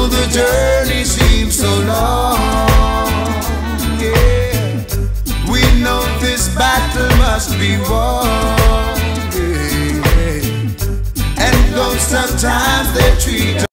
though the journey seems so long, yeah, we know this battle must be won, yeah. And though sometimes they treat